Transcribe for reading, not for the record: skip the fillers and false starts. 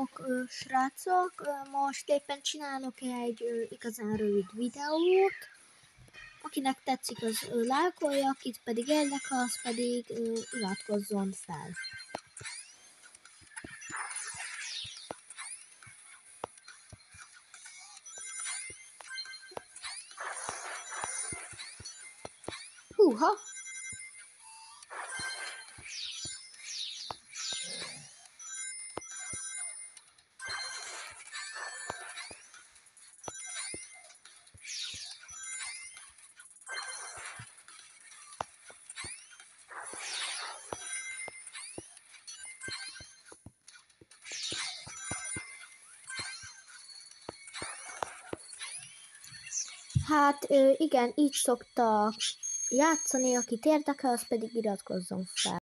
Sziasztok, srácok! Most éppen csinálok egy igazán rövid videót. Akinek tetszik, az lájkolja, akit pedig érdekel, az pedig iratkozzon fel. Húha! Hát igen, így szoktak játszani, akit érdekel, az pedig iratkozzon fel.